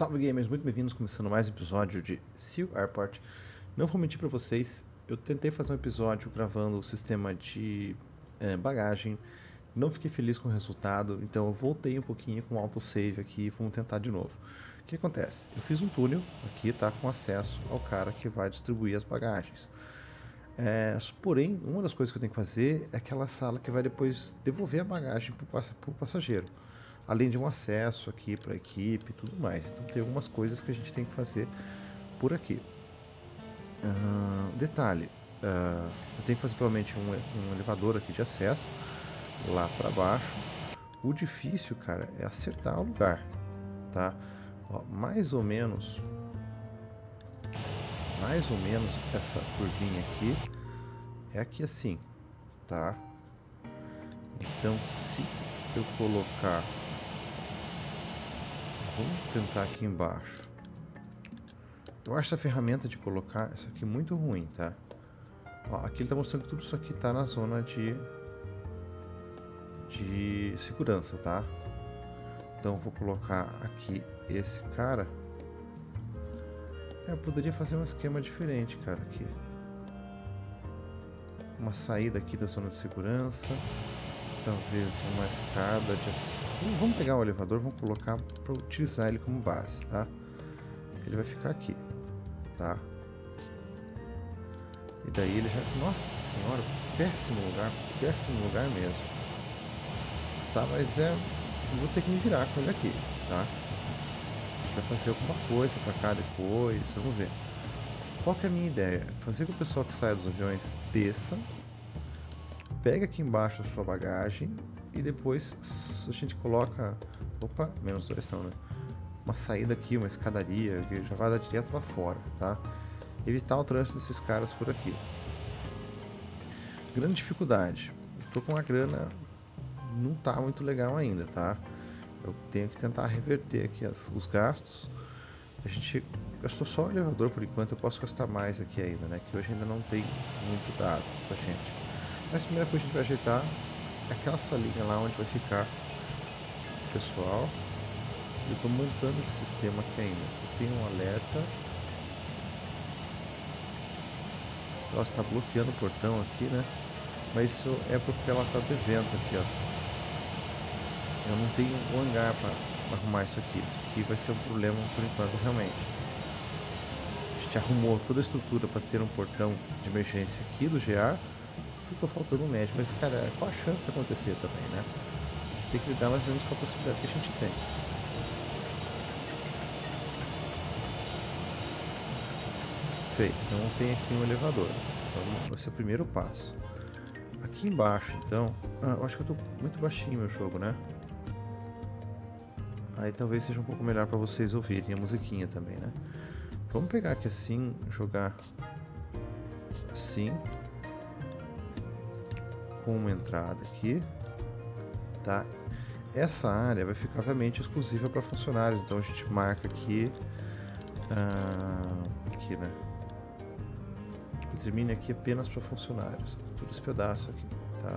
Salve gamers, muito bem-vindos, começando mais um episódio de Seal Airport. Não vou mentir pra vocês, eu tentei fazer um episódio gravando o sistema de bagagem, não fiquei feliz com o resultado, então eu voltei um pouquinho com o autosave aqui e vamos tentar de novo. O que acontece? Eu fiz um túnel aqui, tá, com acesso ao cara que vai distribuir as bagagens. Porém, uma das coisas que eu tenho que fazer é aquela sala que vai depois devolver a bagagem para o passageiro. Além de um acesso aqui para a equipe e tudo mais. Então tem algumas coisas que a gente tem que fazer por aqui. Detalhe, eu tenho que fazer provavelmente um elevador aqui de acesso lá para baixo. O difícil, cara, é acertar o lugar, tá? Ó, mais ou menos essa curvinha aqui é aqui assim, tá? Então se eu colocar, vamos tentar aqui embaixo. Eu acho essa ferramenta de colocar isso aqui muito ruim, tá? Ó, aqui ele está mostrando que tudo isso aqui está na zona de segurança, tá? Então eu vou colocar aqui esse cara. Eu poderia fazer um esquema diferente, cara, aqui. Uma saída aqui da zona de segurança. Talvez uma escada de... Vamos pegar o elevador, vamos colocar para utilizar ele como base, tá? Ele vai ficar aqui, tá? E daí ele já... Nossa senhora, péssimo lugar mesmo. Tá, mas vou ter que me virar com ele aqui, tá? Vai fazer alguma coisa pra cá depois, vamos ver. Qual que é a minha ideia? Fazer com que o pessoal que saia dos aviões desça, pega aqui embaixo a sua bagagem e depois a gente coloca... Opa, -2 não, né? Uma saída aqui, uma escadaria, que já vai dar direto lá fora, tá? Evitar o trânsito desses caras por aqui. Grande dificuldade. Tô com a grana, não tá muito legal ainda, tá? Eu tenho que tentar reverter aqui os gastos. A gente gastou só o elevador por enquanto, eu posso gastar mais aqui ainda, né? Que hoje ainda não tem muito dado pra gente. Mas a primeira coisa que a gente vai ajeitar é aquela salinha lá onde vai ficar o pessoal. Eu estou montando esse sistema aqui ainda. Eu tenho um alerta. Ela está bloqueando o portão aqui, né? Mas isso é porque ela está devendo aqui, ó. Eu não tenho um hangar para arrumar isso aqui vai ser um problema por enquanto, realmente. A gente arrumou toda a estrutura para ter um portão de emergência aqui do GA. Ficou faltando um médico, mas cara, qual a chance de acontecer também, né? A gente tem que lidar mais ou menos com a possibilidade que a gente tem. Feito, então tem aqui um elevador. Então vai ser o primeiro passo. Aqui embaixo, então... eu acho que eu tô muito baixinho meu jogo, né? Aí talvez seja um pouco melhor para vocês ouvirem a musiquinha também, né? Vamos pegar aqui assim, jogar assim, com uma entrada aqui, tá? Essa área vai ficar obviamente exclusiva para funcionários, então a gente marca aqui, aqui, né? Determine aqui apenas para funcionários, todo esse pedaço aqui, tá?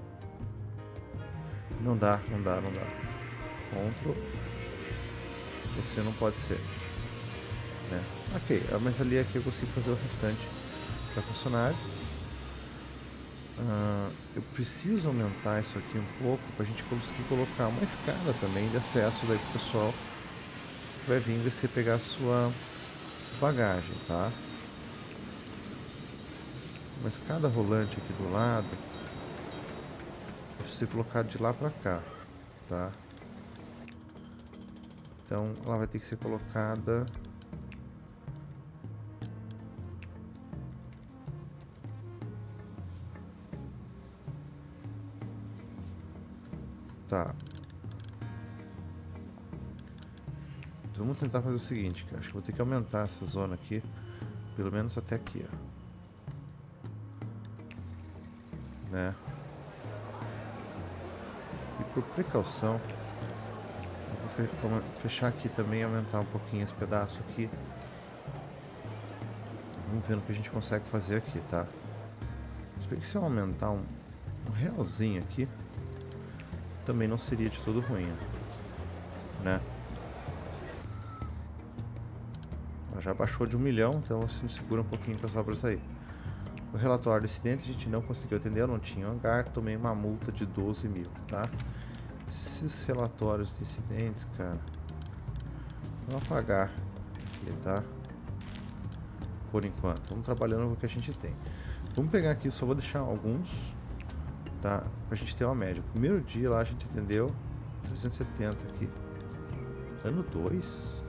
Não dá. Ctrl. Você não pode ser, né? Ok, mas ali aqui eu consigo fazer o restante para funcionário. Eu preciso aumentar isso aqui um pouco para a gente conseguir colocar uma escada também de acesso daí pro pessoal que vai vir descer pegar a sua bagagem, tá? Uma escada rolante aqui do lado vai ser colocada de lá para cá, tá? Então ela vai ter que ser colocada tá. Então, vamos tentar fazer o seguinte, que acho que vou ter que aumentar essa zona aqui, pelo menos até aqui, ó. Né? E por precaução eu vou fechar aqui também e aumentar um pouquinho esse pedaço aqui. Vamos ver o que a gente consegue fazer aqui, tá? Se eu aumentar um realzinho aqui, também não seria de todo ruim, né? já baixou de 1 milhão, então assim, segura um pouquinho para as obras aí. O relatório de incidente a gente não conseguiu atender, eu não tinha hangar, tomei uma multa de 12 mil, tá? Esses relatórios de incidentes, cara, vou apagar aqui, tá? Por enquanto, vamos trabalhando com o que a gente tem. Vamos pegar aqui, só vou deixar alguns, tá? Pra gente ter uma média. Primeiro dia lá a gente atendeu 370 aqui. Ano 2.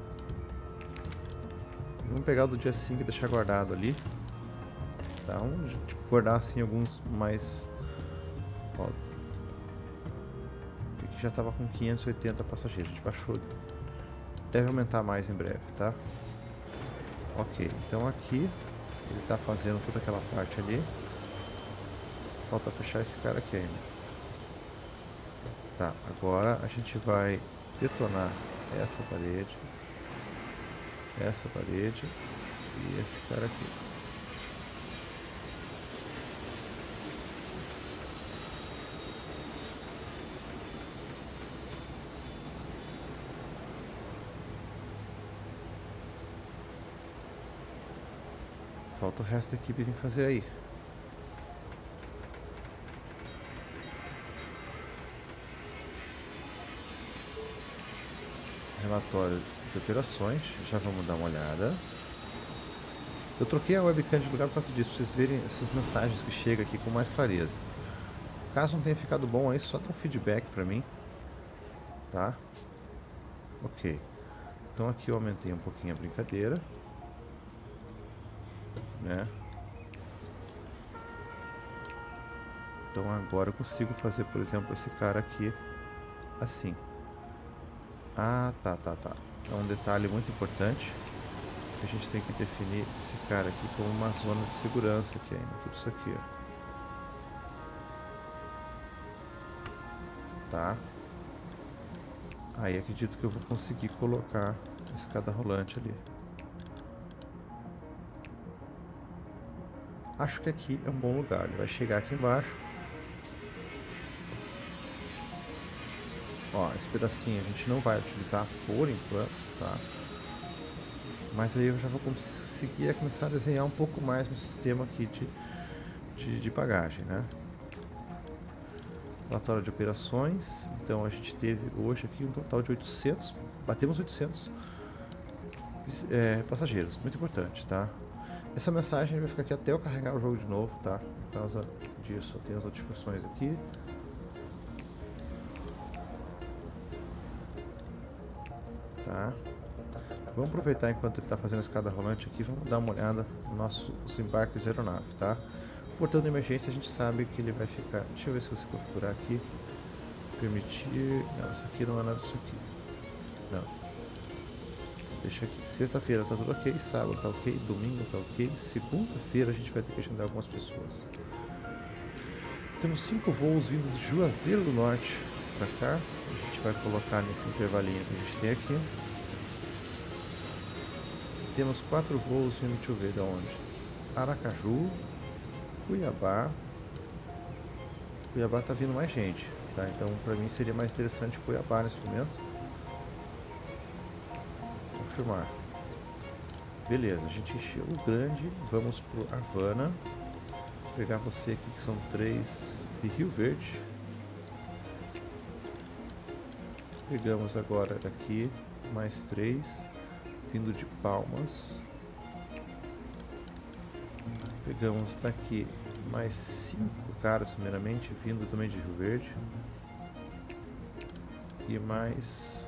Vamos pegar o do dia 5 e deixar guardado ali. Tá? Vamos guardar assim alguns mais... Ó, aqui já estava com 580 passageiros. A gente baixou. Deve aumentar mais em breve, tá? Ok, então aqui ele está fazendo toda aquela parte ali. Falta fechar esse cara aqui ainda. Tá, agora a gente vai detonar essa parede e esse cara aqui. Falta o resto da equipe vir fazer aí. Relatório de operações, já vamos dar uma olhada. Eu troquei a webcam de lugar por causa disso, pra vocês verem essas mensagens que chegam aqui com mais clareza. Caso não tenha ficado bom aí, só dá um feedback pra mim. Tá? Ok. Então aqui eu aumentei um pouquinho a brincadeira. Né? Então agora eu consigo fazer, por exemplo, esse cara aqui assim. Ah, tá. É um detalhe muito importante. A gente tem que definir esse cara aqui como uma zona de segurança aqui ainda. Tudo isso aqui, ó. Tá? Aí acredito que eu vou conseguir colocar a escada rolante ali. Acho que aqui é um bom lugar. Ele vai chegar aqui embaixo. Ó, esse pedacinho a gente não vai utilizar por enquanto, tá? Mas aí eu já vou conseguir começar a desenhar um pouco mais no sistema aqui de bagagem, né? Relatório de operações. Então a gente teve hoje aqui um total de 800. Batemos 800 passageiros. Muito importante, tá? Essa mensagem vai ficar aqui até eu carregar o jogo de novo, tá? Por causa disso, tem as notificações aqui. Tá? Vamos aproveitar enquanto ele está fazendo a escada rolante aqui, vamos dar uma olhada nos nossos embarques de aeronave, tá? O portão de emergência a gente sabe que ele vai ficar... Deixa eu ver se eu consigo configurar aqui. Permitir... Não, isso aqui não é nada disso aqui. Não. Deixa aqui. Sexta-feira tá tudo ok, sábado tá ok, domingo tá ok, segunda-feira a gente vai ter que agendar algumas pessoas. Temos 5 voos vindo de Juazeiro do Norte pra cá. A gente vai colocar nesse intervalinho que a gente tem aqui. Temos 4 voos vindo, deixa eu ver de onde. Aracaju, Cuiabá. Cuiabá tá vindo mais gente, tá? Então pra mim seria mais interessante Cuiabá nesse momento. Confirmar. Beleza, a gente encheu o grande. Vamos pro Havana. Vou pegar você aqui que são 3 de Rio Verde. Pegamos agora aqui mais 3 vindo de Palmas. Pegamos daqui mais 5 caras primeiramente vindo também de Rio Verde. E mais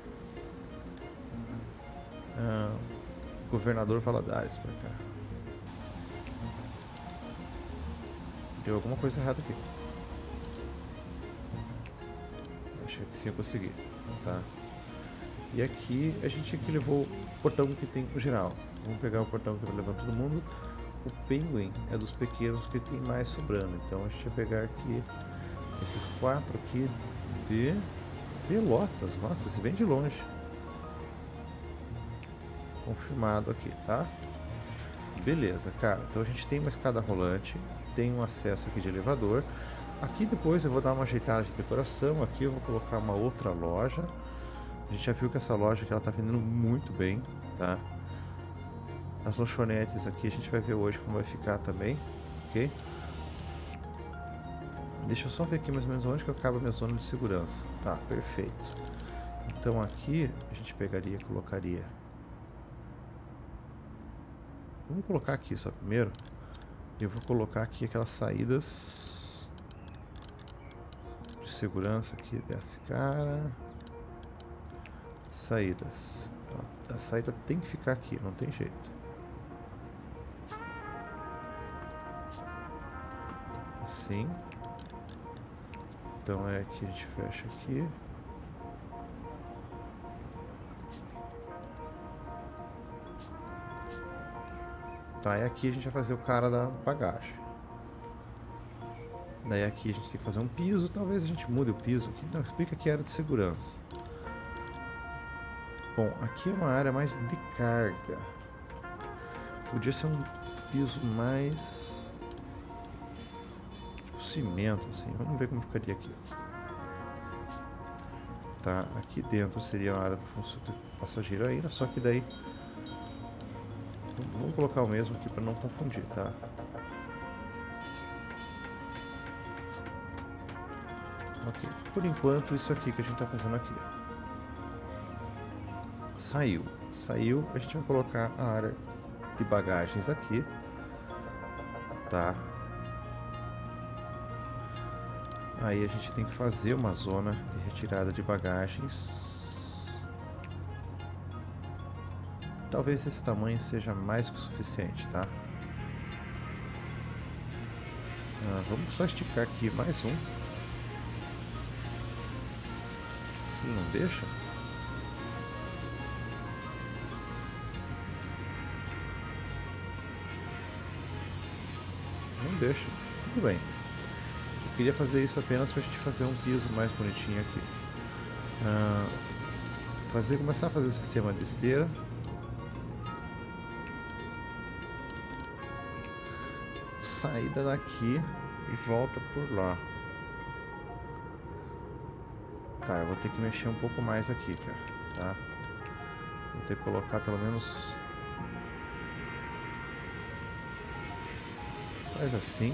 Governador Valadares pra cá. Deu alguma coisa errada aqui. Achei que sim eu consegui, tá? E aqui a gente aqui levou o portão que tem o geral. Vamos pegar o portão que vai levando todo mundo. O Penguin é dos pequenos que tem mais sobrando. Então a gente vai pegar aqui esses 4 aqui de Pelotas. Nossa, esse vem de longe. Confirmado aqui, tá? Beleza, cara. Então a gente tem uma escada rolante, tem um acesso aqui de elevador. Aqui depois eu vou dar uma ajeitada de decoração. Aqui eu vou colocar uma outra loja. A gente já viu que essa loja aqui ela tá vendendo muito bem, tá? As lanchonetes aqui a gente vai ver hoje como vai ficar também, ok? Deixa eu só ver aqui mais ou menos onde que acaba a minha zona de segurança. Tá, perfeito. Então aqui a gente pegaria e colocaria... Vamos colocar aqui só primeiro. Eu vou colocar aqui aquelas saídas de segurança aqui desse cara. Saídas. A saída tem que ficar aqui, não tem jeito. Assim. Então é aqui, a gente fecha aqui. Tá, e aqui a gente vai fazer o cara da bagagem. Daí aqui a gente tem que fazer um piso, talvez a gente mude o piso aqui. Não, explica que é área de segurança. Bom, aqui é uma área mais de carga. Podia ser um piso mais... tipo cimento, assim. Vamos ver como ficaria aqui. Tá, aqui dentro seria a área do passageiro ainda, só que daí... Vamos colocar o mesmo aqui para não confundir, tá? Ok, por enquanto isso aqui que a gente está fazendo aqui. Saiu, a gente vai colocar a área de bagagens aqui, tá? Aí a gente tem que fazer uma zona de retirada de bagagens. Talvez esse tamanho seja mais que o suficiente, tá? Vamos só esticar aqui mais um. Se não deixa. Não deixa. Tudo bem. Eu queria fazer isso apenas para a gente fazer um piso mais bonitinho aqui. Começar a fazer o sistema de esteira. Saída daqui e volta por lá. Tá, eu vou ter que mexer um pouco mais aqui, cara, tá? Vou ter que colocar pelo menos... Faz assim.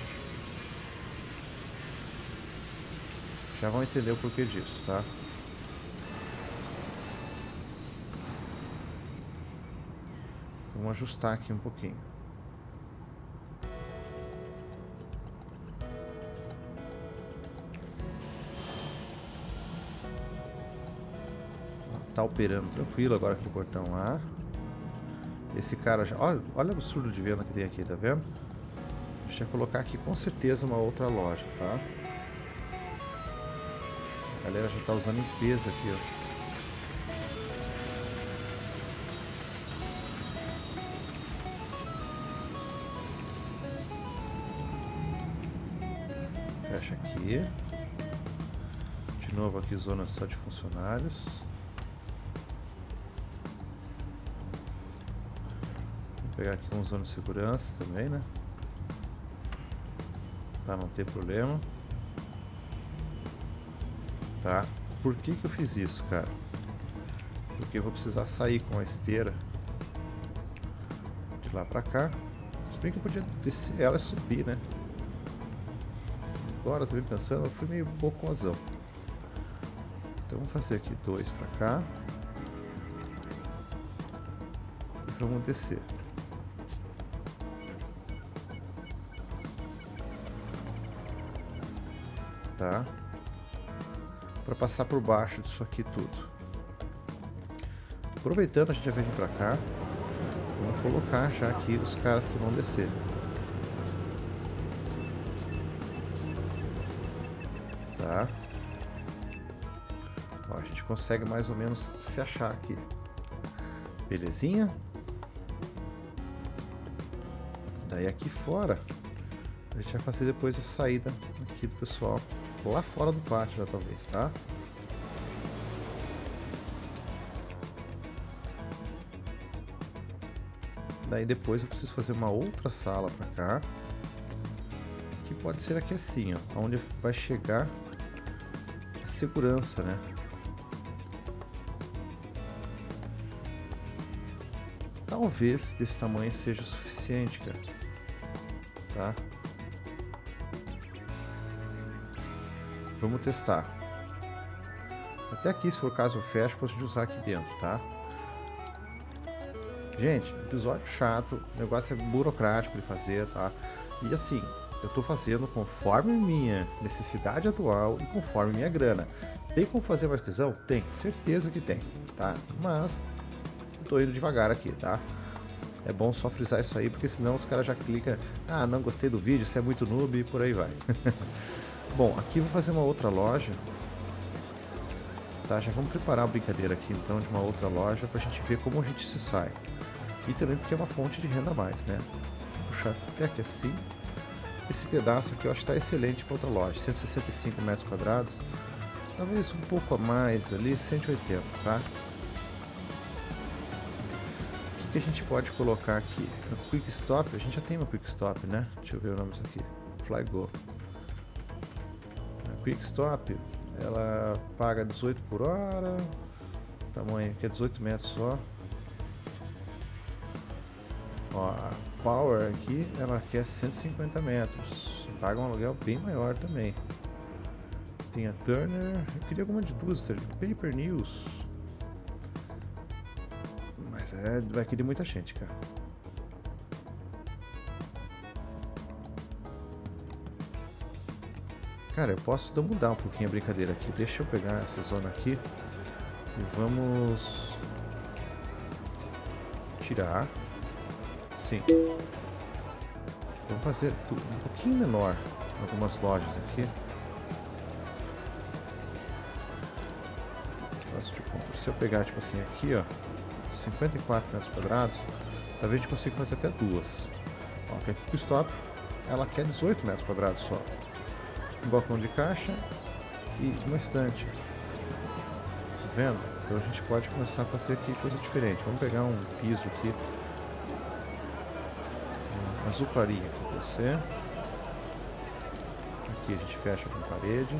Já vão entender o porquê disso, tá? Vamos ajustar aqui um pouquinho. Tá operando tranquilo agora aqui o portão A. Esse cara já... Olha o absurdo de venda que tem aqui, tá vendo? Deixa eu colocar aqui com certeza uma outra loja, tá? A galera já tá usando em peso aqui, ó. Fecha aqui. De novo aqui zona só de funcionários. Vou pegar aqui uma zona de segurança também, né? Para não ter problema. Tá? Por que que eu fiz isso, cara? Porque eu vou precisar sair com a esteira de lá pra cá. Se bem que eu podia descer ela e subir, né? Agora, tô bem pensando, eu fui meio bocozão. Então vamos fazer aqui 2 pra cá. E vamos descer. Tá? Para passar por baixo disso aqui tudo. Aproveitando, a gente já vem pra cá. Vamos colocar já aqui os caras que vão descer. Tá? Ó, a gente consegue mais ou menos se achar aqui. Belezinha? Daí aqui fora, a gente vai fazer depois a saída aqui do pessoal. Lá fora do pátio já talvez, tá? Daí depois eu preciso fazer uma outra sala pra cá. Que pode ser aqui assim, ó. Onde vai chegar a segurança, né? talvez desse tamanho seja o suficiente, cara. Tá? Vamos testar. Até aqui, se for o caso, eu fecho, posso usar aqui dentro, tá? Gente, episódio chato, o negócio é burocrático de fazer, tá? E assim, eu tô fazendo conforme minha necessidade atual e conforme minha grana. Tem como fazer mais tesão? Tem, certeza que tem, tá? Mas eu tô indo devagar aqui, tá? É bom só frisar isso aí, porque senão os caras já clicam, ah, não gostei do vídeo, você é muito noob e por aí vai. Bom, aqui eu vou fazer uma outra loja. Tá, já vamos preparar a brincadeira aqui então de uma outra loja pra gente ver como a gente se sai. E também porque é uma fonte de renda a mais, né? Vou puxar até aqui assim. Esse pedaço aqui eu acho que está excelente para outra loja, 165 metros quadrados. Talvez um pouco a mais ali, 180, tá? O que a gente pode colocar aqui? No Quick Stop, a gente já tem uma Quick Stop, né? Deixa eu ver o nome disso aqui. Flygo. A Quick Stop, ela paga 18 por hora. O tamanho aqui é 18 metros só. Ó, a Power aqui, ela quer 150 metros. Paga um aluguel bem maior também. Tem a Turner. Eu queria alguma de duas, Paper News. Mas vai querer muita gente, cara. Cara, eu posso mudar um pouquinho a brincadeira aqui. Deixa eu pegar essa zona aqui e vamos tirar. Sim. Vamos fazer um pouquinho menor algumas lojas aqui. Se eu pegar tipo assim aqui, ó, 54 metros quadrados, talvez a gente consiga fazer até duas. Ó, aqui o stop, ela quer 18 metros quadrados só. Um balcão de caixa e uma estante. Tá vendo? Então a gente pode começar a fazer aqui coisa diferente. Vamos pegar um piso aqui. Um azul clarinho aqui pra você. Aqui a gente fecha com parede.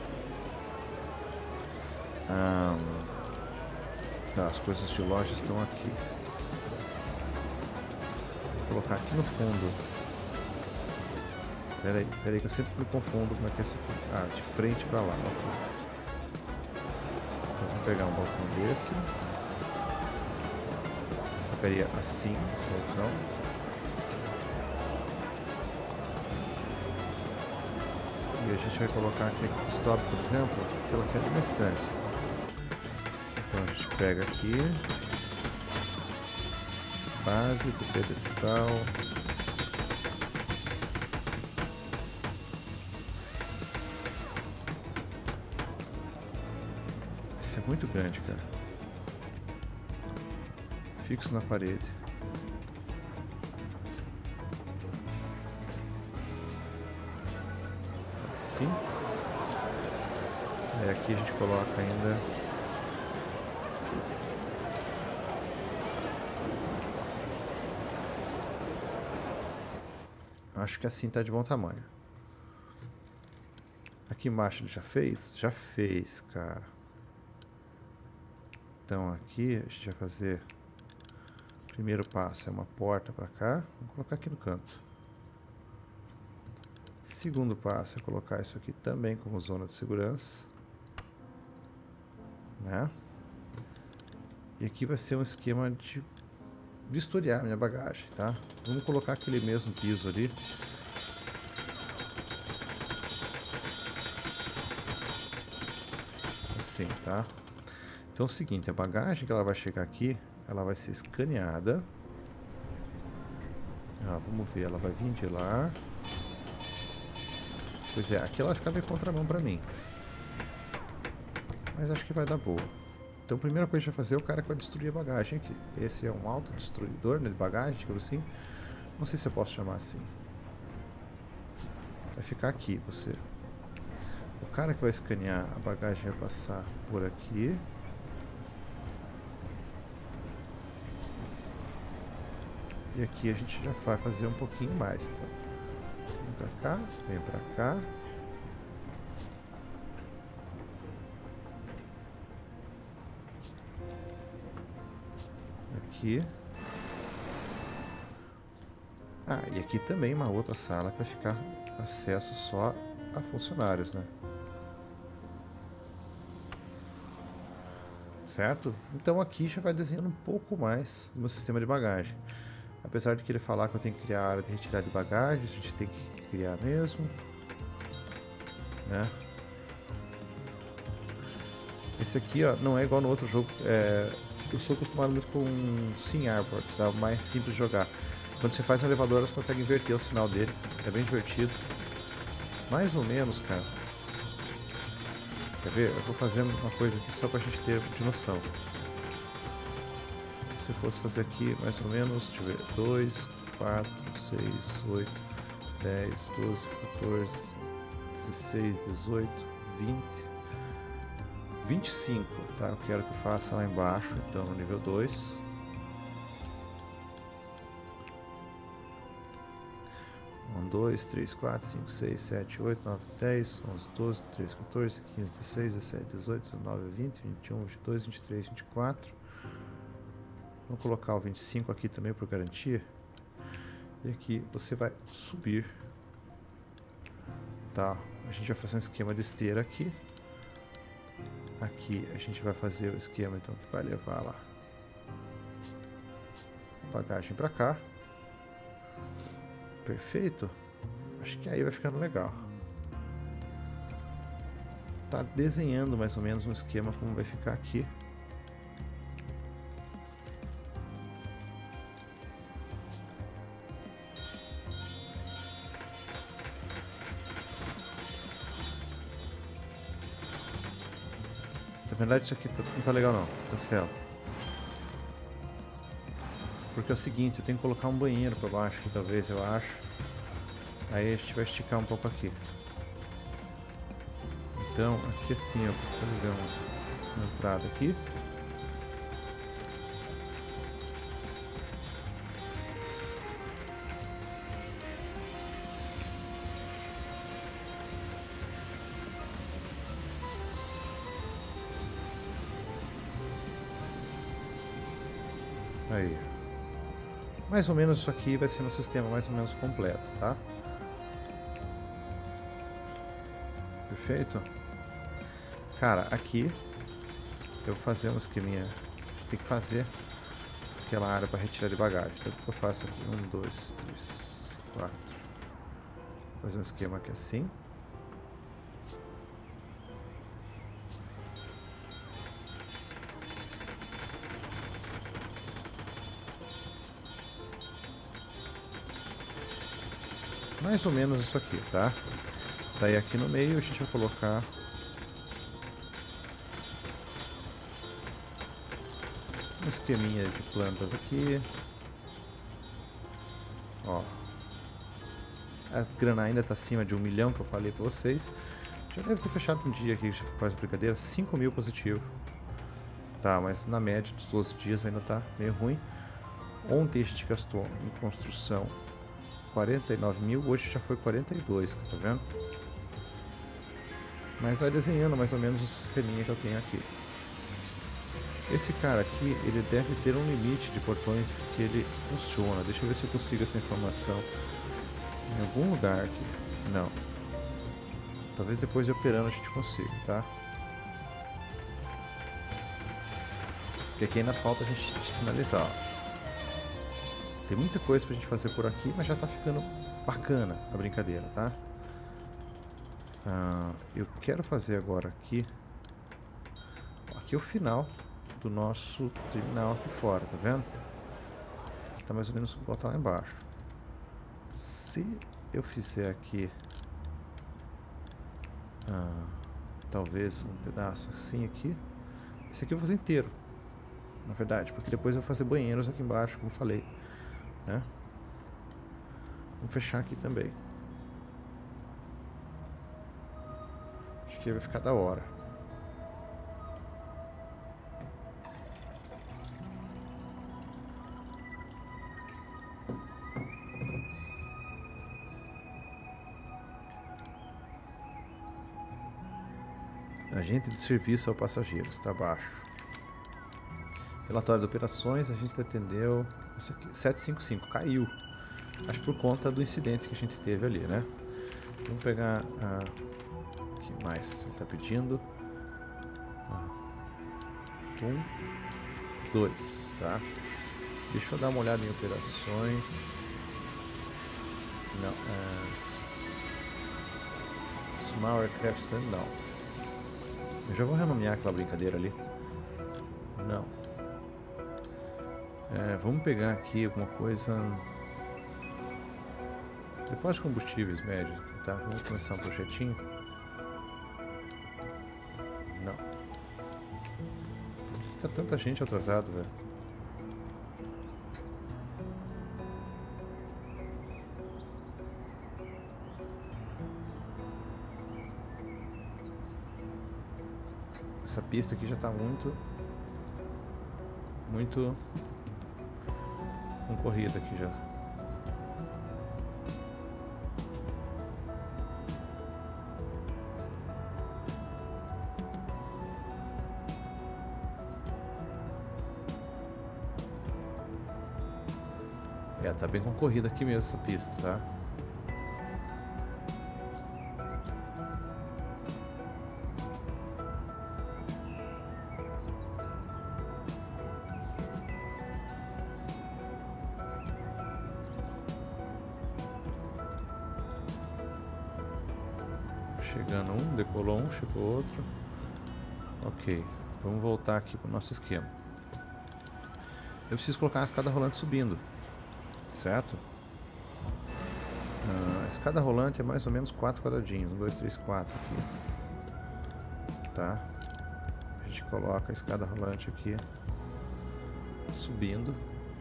Tá, as coisas de loja estão aqui. Vou colocar aqui no fundo. Pera aí que eu sempre me confundo como é que é esse aqui. Ah, de frente pra lá, ok. Então vamos pegar um balcão desse. Eu pegaria assim, esse balcão. E a gente vai colocar aqui o stop, por exemplo, pela queda de uma estante. Então a gente pega aqui. Base do pedestal. Isso é muito grande, cara. Fixo na parede. Assim. Aí aqui a gente coloca ainda. Acho que assim tá de bom tamanho. Aqui embaixo ele já fez? Já fez, cara. Então aqui a gente vai fazer. Primeiro passo é uma porta para cá. Vou colocar aqui no canto. Segundo passo é colocar isso aqui também como zona de segurança, né? E aqui vai ser um esquema de vistoriar minha bagagem, tá? Vamos colocar aquele mesmo piso ali. Assim, tá? Então é o seguinte, a bagagem que ela vai chegar aqui, ela vai ser escaneada. Ah, vamos ver, ela vai vir de lá. Pois é, aqui ela fica meio contramão pra mim. Mas acho que vai dar boa. Então a primeira coisa que a gente vai fazer é o cara que vai destruir a bagagem aqui. Esse é um autodestruidor, né, de bagagem, tipo assim. Não sei se eu posso chamar assim. Vai ficar aqui, você. O cara que vai escanear a bagagem vai passar por aqui. E aqui a gente já vai fazer um pouquinho mais, então. Vem pra cá, vem pra cá. Aqui. Ah, e aqui também uma outra sala que vai ficar acesso só a funcionários, né? Certo? Então aqui já vai desenhando um pouco mais do meu sistema de bagagem. Apesar de querer falar que eu tenho que criar a área de retirada de bagagem, a gente tem que criar mesmo, né? Esse aqui, ó, não é igual no outro jogo. Eu sou acostumado muito com Sim Airport, tá? Mais simples de jogar. Quando você faz um elevador, você consegue inverter o sinal dele. É bem divertido. Mais ou menos, cara. Quer ver? Eu vou fazendo uma coisa aqui só pra gente ter de noção. Se eu fosse fazer aqui, mais ou menos, deixa eu ver, 2, 4, 6, 8, 10, 12, 14, 16, 18, 20, 25, tá? Eu quero que faça lá embaixo, então no nível 2. 1, 2, 3, 4, 5, 6, 7, 8, 9, 10, 11, 12, 13, 14, 15, 16, 17, 18, 19, 20, 21, 22, 23, 24. Vamos colocar o 25 aqui também por garantia. E aqui você vai subir. Tá, a gente vai fazer um esquema de esteira aqui. Aqui a gente vai fazer o esquema então que vai levar lá bagagem para cá. Perfeito. Acho que aí vai ficando legal. Tá desenhando mais ou menos um esquema como vai ficar aqui. Na verdade isso aqui não tá legal não, cancela. Porque é o seguinte, eu tenho que colocar um banheiro para baixo aqui, talvez, eu acho. Aí a gente vai esticar um pouco aqui. Então, aqui assim, eu vou fazer uma entrada aqui. Aí. Mais ou menos isso aqui vai ser um sistema mais ou menos completo, tá? Perfeito? Cara, aqui eu vou fazer um esqueminha. Tem que fazer aquela área para retirar de bagagem. Então o que eu faço aqui? 1, 2, 3, 4. Vou fazer um esquema aqui assim. Mais ou menos isso aqui, tá? Daí aqui no meio a gente vai colocar um esqueminha de plantas aqui. Ó, a grana ainda está acima de 1 milhão que eu falei para vocês. Já deve ter fechado um dia aqui, faz a brincadeira, 5 mil positivo. Tá, mas na média dos 12 dias ainda tá meio ruim. Ontem a gente gastou em construção 49 mil, hoje já foi 42, tá vendo? Mas vai desenhando mais ou menos o sisteminha que eu tenho aqui. Esse cara aqui, ele deve ter um limite de portões que ele funciona. Deixa eu ver se eu consigo essa informação em algum lugar aqui. Não. Talvez depois de operando a gente consiga, tá? Porque aqui ainda falta a gente finalizar, ó. Tem muita coisa pra gente fazer por aqui, mas já tá ficando bacana a brincadeira, tá? Eu quero fazer agora aqui. Aqui é o final do nosso terminal aqui fora, tá vendo? Ele tá mais ou menos igual tá lá embaixo. Se eu fizer aqui talvez um pedaço assim aqui, esse aqui eu vou fazer inteiro, na verdade, porque depois eu vou fazer banheiros aqui embaixo, como eu falei, né? Vamos fechar aqui também. Acho que vai ficar da hora. Agente de serviço ao passageiro, está abaixo. Relatório de operações, a gente atendeu. Isso aqui, 755, caiu. Acho que por conta do incidente que a gente teve ali, né? Vamos pegar a... O que mais ele está pedindo? 1, 2, tá? Deixa eu dar uma olhada em operações. Não, Small Aircraft Stand, não. Eu já vou renomear aquela brincadeira ali. Não. Vamos pegar aqui alguma coisa... Depósito de combustíveis médios, tá? Vamos começar um projetinho. Não. Por que tá tanta gente atrasada, velho? Essa pista aqui já tá muito concorrida aqui já. Tá bem concorrida aqui mesmo essa pista, tá? Chegando um, decolou um, chegou outro. Ok, vamos voltar aqui para o nosso esquema. Eu preciso colocar a escada rolante subindo, certo? A escada rolante é mais ou menos 4 quadradinhos, 1, 2, 3, 4 aqui. Tá? A gente coloca a escada rolante aqui, subindo.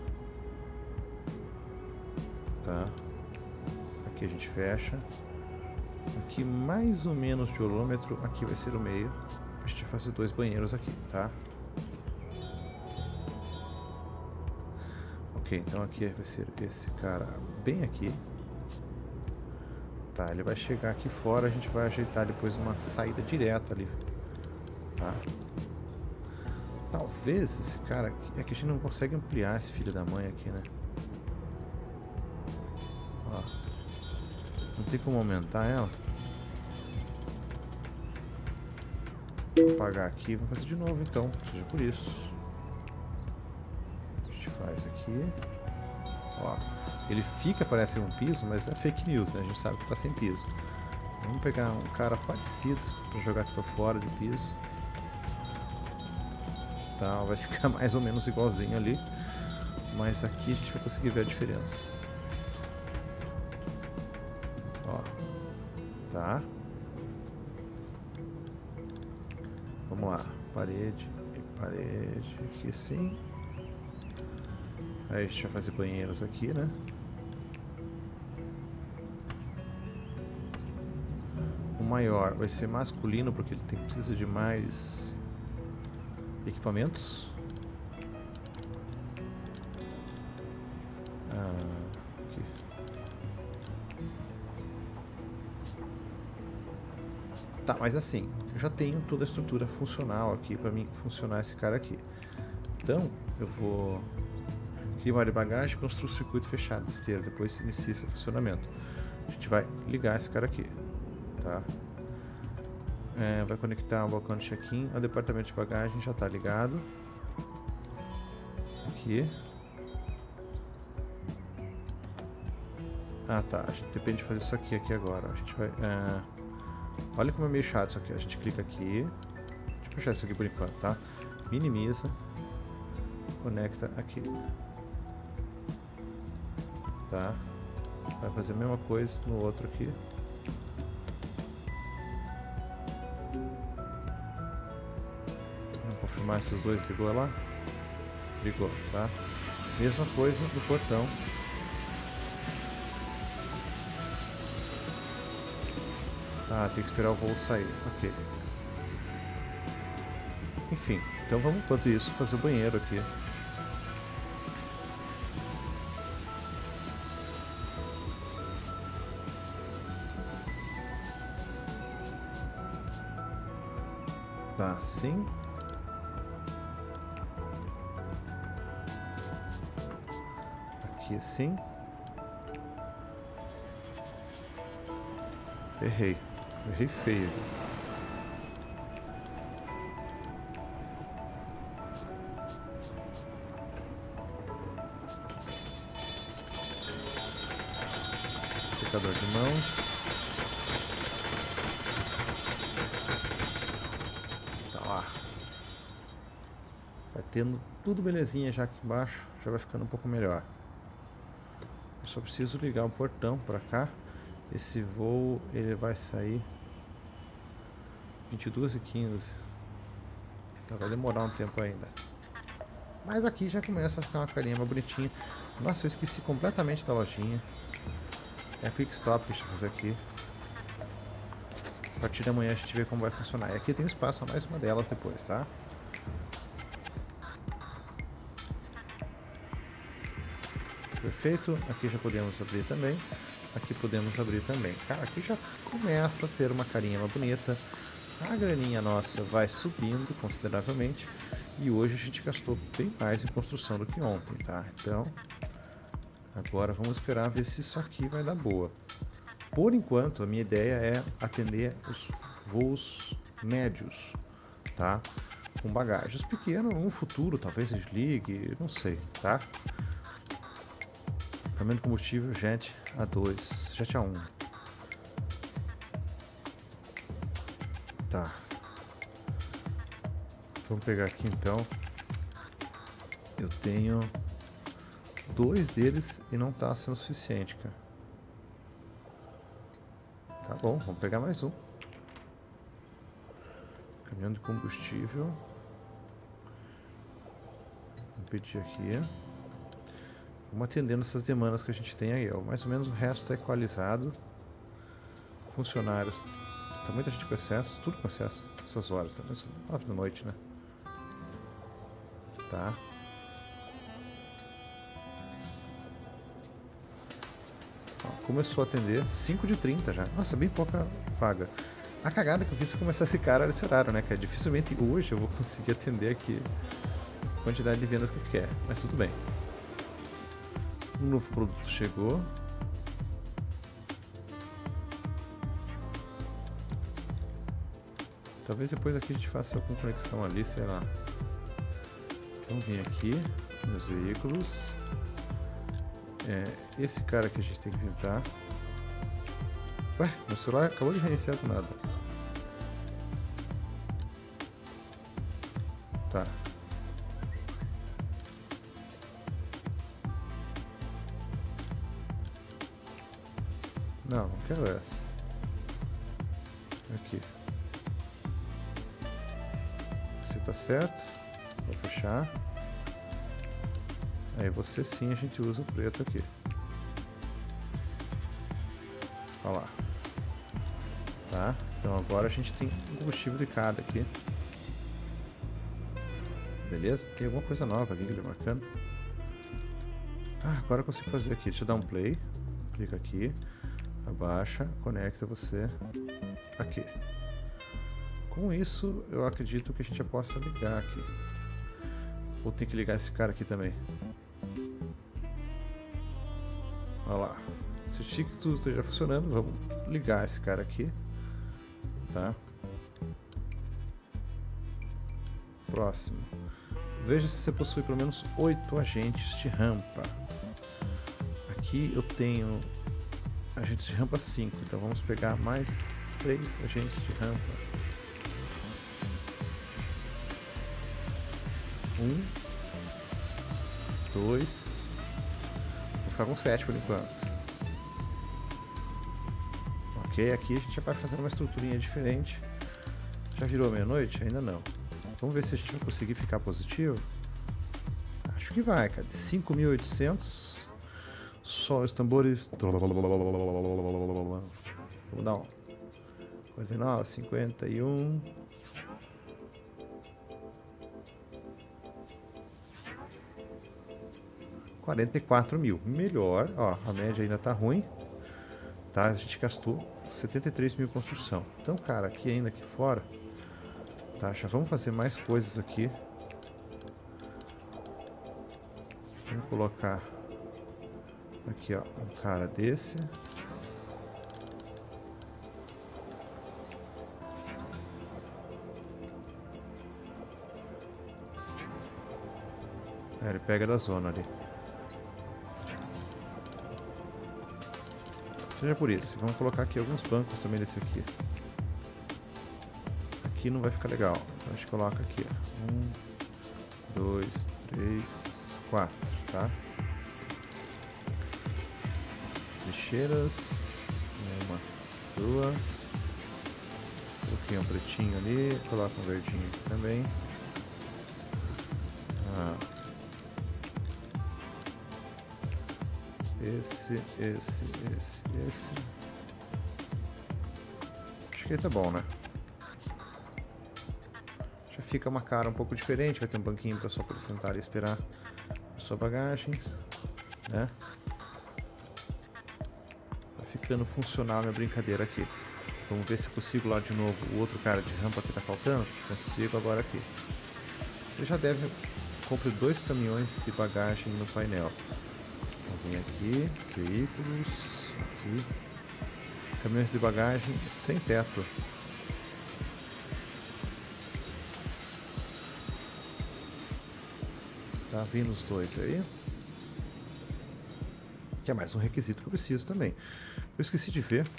Tá? Aqui a gente fecha. Aqui mais ou menos de olômetro, aqui vai ser o meio. A gente vai fazer 2 banheiros aqui, tá? Ok, então aqui vai ser esse cara bem aqui. Tá, ele vai chegar aqui fora, a gente vai ajeitar depois uma saída direta ali. Tá? Talvez esse cara aqui... É que a gente não consegue ampliar esse filho da mãe aqui, né? Ó. Não tem como aumentar ela. Vou apagar aqui, vou fazer de novo então, seja por isso. A gente faz aqui. Ó, ele fica, parece um piso, mas é fake news, né? A gente sabe que tá sem piso. Vamos pegar um cara parecido para jogar aqui pra fora de piso. Tá, vai ficar mais ou menos igualzinho ali. Mas aqui a gente vai conseguir ver a diferença. Ó, tá? Vamos lá, parede e parede, aqui sim. Aí a gente vai fazer banheiros aqui, né? O maior vai ser masculino porque ele precisa de mais equipamentos. Aqui. Tá, mas assim, eu já tenho toda a estrutura funcional aqui para mim funcionar esse cara aqui. Então, eu vou criar uma área de bagagem, construir um circuito fechado de esteira, depois inicia esse funcionamento. A gente vai ligar esse cara aqui, tá? Vai conectar o balcão de check-in ao departamento de bagagem, já está ligado. Aqui. Ah tá, a gente depende de fazer isso aqui agora. A gente vai... olha como é meio chato isso aqui. A gente clica aqui. Deixa eu fechar isso aqui por enquanto, tá? Minimiza. Conecta aqui. Tá? Vai fazer a mesma coisa no outro aqui. Vamos confirmar se os dois ligou lá. Ligou, tá? Mesma coisa no portão. Ah, tem que esperar o voo sair. Ok. Enfim, então vamos enquanto isso fazer o banheiro aqui. Tá assim. Aqui assim. Errei. Errei feio. Secador de mãos. Tá lá. Vai tendo tudo belezinha já aqui embaixo. Já vai ficando um pouco melhor. Eu só preciso ligar o portão pra cá. Esse voo ele vai sair 22h15. Então vai demorar um tempo ainda. Mas aqui já começa a ficar uma carinha mais bonitinha. Nossa, eu esqueci completamente da lojinha. É a Quick Stop que a gente vai fazer aqui. A partir da manhã a gente vê como vai funcionar. E aqui tem um espaço a mais uma delas depois, tá? Perfeito. Aqui já podemos abrir também. Aqui podemos abrir também. Cara, aqui já começa a ter uma carinha mais bonita. A graninha nossa vai subindo consideravelmente. E hoje a gente gastou bem mais em construção do que ontem, tá? Então, agora vamos esperar ver se isso aqui vai dar boa. Por enquanto, a minha ideia é atender os voos médios, tá? Com bagagens pequenas, no futuro talvez desligue, não sei, tá? Caminhão de combustível Jet A2, Jet A1. Tá. Vamos pegar aqui então. Eu tenho 2 deles e não tá sendo suficiente, cara. Tá bom, vamos pegar mais um. Caminhão de combustível. Vou pedir aqui. Vamos atendendo essas demandas que a gente tem aí, ó. Mais ou menos o resto está equalizado. Funcionários. Tá muita gente com excesso, tudo com excesso. Essas horas, tá? 9 da noite, né? Tá. Ó, começou a atender 5 de 30 já. Nossa, bem pouca vaga. A cagada que eu fiz foi começar esse cara nesse horário, né, cara? Dificilmente hoje eu vou conseguir atender aqui a quantidade de vendas que quer, mas tudo bem. Um novo produto chegou. Talvez depois aqui a gente faça alguma conexão ali, sei lá. Vamos vir aqui nos veículos. Esse cara que a gente tem que inventar. Ué, meu celular acabou de reiniciar do nada. Tá. Não, não quero essa. Aqui. Você tá certo. Vou fechar. Aí você sim a gente usa o preto aqui. Olha lá. Tá? Então agora a gente tem um combustível de cada aqui. Beleza? Tem alguma coisa nova aqui que ele marcando. Ah, agora eu consigo fazer aqui. Deixa eu dar um play. Clica aqui. Abaixa. Conecta você aqui. Com isso, eu acredito que a gente já possa ligar aqui. Ou tem que ligar esse cara aqui também. Olha lá. Se tudo esteja funcionando, vamos ligar esse cara aqui. Tá? Próximo. Veja se você possui pelo menos 8 agentes de rampa. Aqui eu tenho agentes de rampa 5, então vamos pegar mais 3 agentes de rampa. 1, 2. Vou ficar com 7 por enquanto. Ok, aqui a gente já vai fazendo uma estruturinha diferente. Já virou meia-noite? Ainda não. Vamos ver se a gente vai conseguir ficar positivo. Acho que vai, cara. 5.800. Só os tambores. Vamos dar um. 49, 51. $44.000. Melhor. Ó, a média ainda tá ruim. Tá? A gente gastou 73.000 em construção. Então, cara, aqui ainda aqui fora. Tá, já vamos fazer mais coisas aqui. Vamos colocar aqui, ó, um cara desse. Ele pega da zona ali. Seja por isso. Vamos colocar aqui alguns bancos também desse aqui. Aqui não vai ficar legal. Então a gente coloca aqui, ó. 1, 2, 3, 4, tá? Lixeiras. 1, 2. Coloquei um pretinho ali. Coloca um verdinho aqui também. Esse. Acho que aí tá bom, né? Já fica uma cara um pouco diferente. Vai ter um banquinho para só poder sentar e esperar a sua bagagem, né? Tá ficando funcional minha brincadeira aqui. Vamos ver se eu consigo lá de novo o outro cara de rampa que tá faltando. Consigo agora aqui. Você já deve comprar 2 caminhões de bagagem no painel. Vem aqui, veículos, aqui, caminhões de bagagem sem teto. Tá vindo os 2 aí. Que é mais um requisito que eu preciso também. Eu esqueci de ver.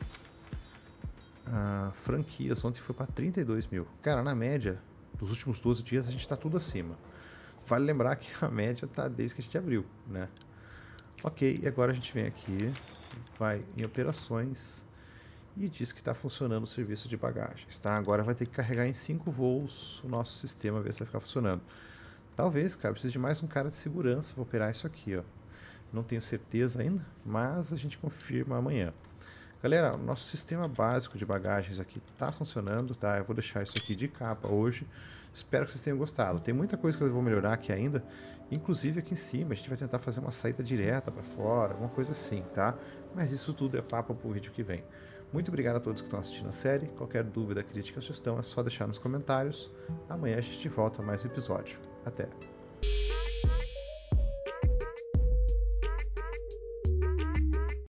Franquias ontem foi para 32 mil. Cara, na média, dos últimos 12 dias a gente tá tudo acima. Vale lembrar que a média tá desde que a gente abriu, né? Ok, e agora a gente vem aqui, vai em operações e diz que está funcionando o serviço de bagagens, tá? Agora vai ter que carregar em 5 voos o nosso sistema, ver se vai ficar funcionando. Talvez, cara, precise de mais um cara de segurança para operar isso aqui, ó. Não tenho certeza ainda, mas a gente confirma amanhã. Galera, o nosso sistema básico de bagagens aqui está funcionando, tá? Eu vou deixar isso aqui de capa hoje. Espero que vocês tenham gostado. Tem muita coisa que eu vou melhorar aqui ainda, inclusive aqui em cima. A gente vai tentar fazer uma saída direta para fora, alguma coisa assim, tá? Mas isso tudo é papo pro vídeo que vem. Muito obrigado a todos que estão assistindo a série. Qualquer dúvida, crítica ou sugestão é só deixar nos comentários. Amanhã a gente volta a mais um episódio. Até!